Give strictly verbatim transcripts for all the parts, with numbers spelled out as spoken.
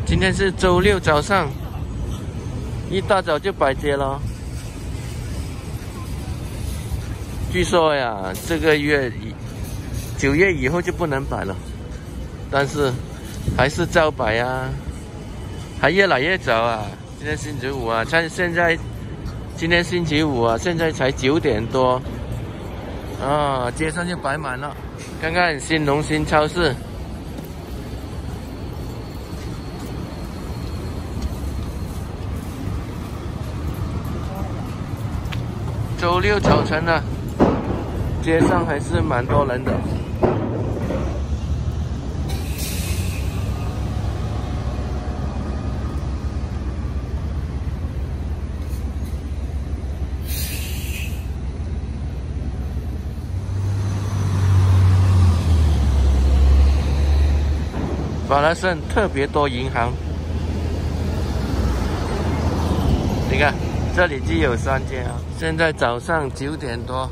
今天是周六早上，一大早就摆街了。据说呀，这个月九月以后就不能摆了，但是还是照摆啊，还越来越早啊。今天星期五啊，看现在，今天星期五啊，现在才九点多，啊，街上就摆满了。看看新农新超市。周六早晨啊，街上还是蛮多人的。法拉盛特别多银行，你看这里就有三间啊。现在早上九点多，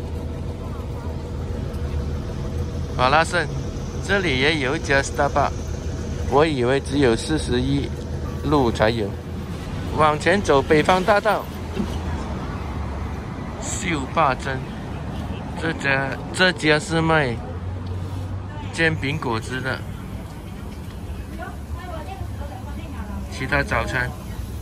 法拉盛这里也有一家 Starbucks， 我以为只有四十一路才有。往前走，北方大道，秀霸珍，这家这家是卖煎饼果汁的。其他早餐，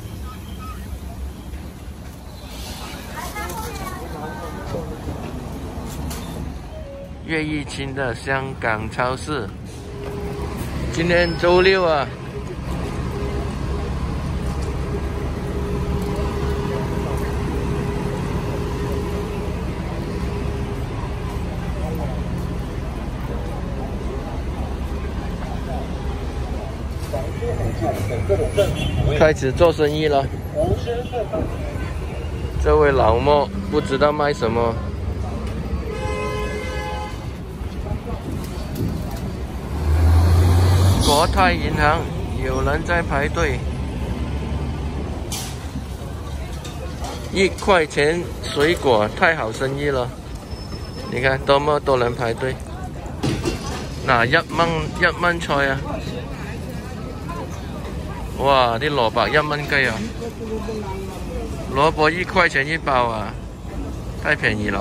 叶玉卿的香港超市。今天周六啊，开始做生意了。这位老莫不知道卖什么。国泰银行有人在排队，一块钱水果太好生意了。你看多么多人排队。嗱，一蚊一蚊菜啊！哇，啲蘿蔔一蚊雞啊！萝卜一块钱一包啊，太便宜了。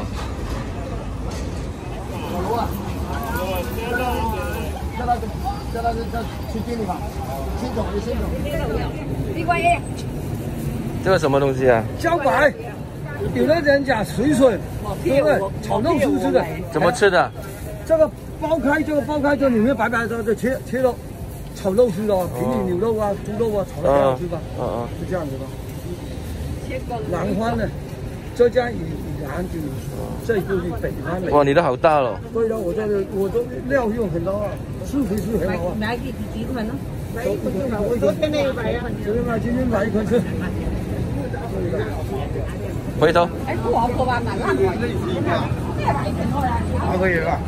这个什么东西啊？ 茭白，有的人讲水笋，对不对？炒肉丝吃的。 怎么吃的？ 这个剥开，这个剥开，这里面白白的，这切切肉，炒肉丝的，平底牛肉啊、猪肉啊，炒的挺好吃吧？嗯嗯，是这样子的。南方的，浙江以以南就这就是北方的。 哇，你的好大了。 对的，我这个我都料用很高啊，吃回去很好啊。 买几几款呢？ 买一捆就买，我昨天那一百呀，昨天买，今天买一捆吃。 回头。 哎，不好喝吧？蛮烂的。 还可以吧？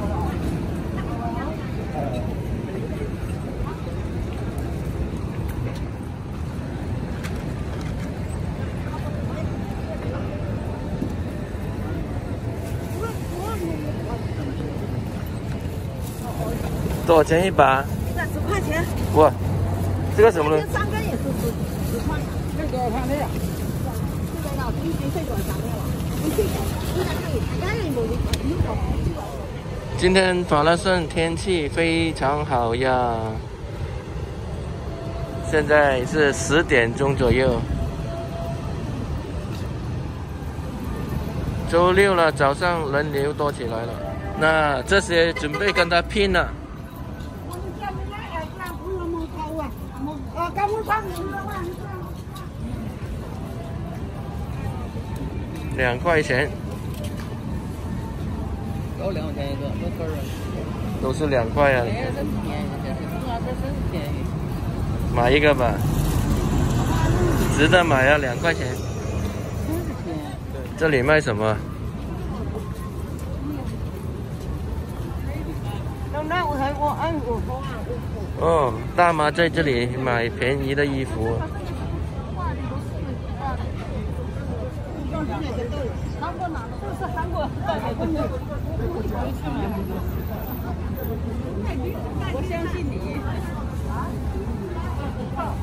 多少钱一把？ 这十块钱。 哇，这个什么呢？ 三根也是十十块。这个看这个。这个呢，平均最多三根了。 今天法拉盛天气非常好呀，现在是十点钟左右。周六了，早上人流多起来了。那这些准备跟他拼了。两块钱， 都两块钱一个，都根儿啊， 都是两块啊。 哎，真便宜，这是中华这真便宜。 买一个吧，值得买啊，两块钱。 真是便宜。 这里卖什么？哦，大妈在这里买便宜的衣服。 这是韩国带来的。我相信你。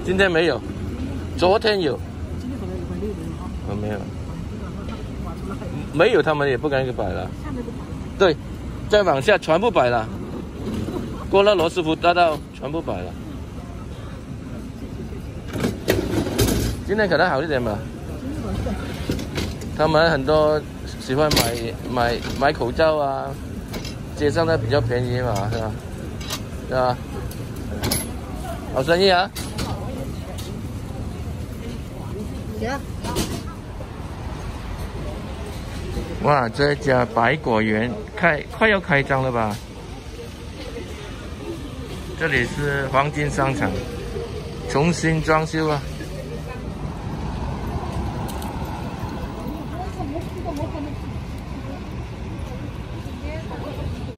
今天没有，昨天有。 今天可能有块六的哈。 哦，没有。没有，他们也不敢给摆了。对，再往下全部摆了。过了罗斯福大道全部摆了。今天可能好一点吧。他们很多喜欢买买买口罩啊，街上的比较便宜嘛，是吧？是吧？好生意啊！ 行。 哇，这家百果园开快要开张了吧？这里是黄金商场，重新装修啊。 我怎么知道我可能？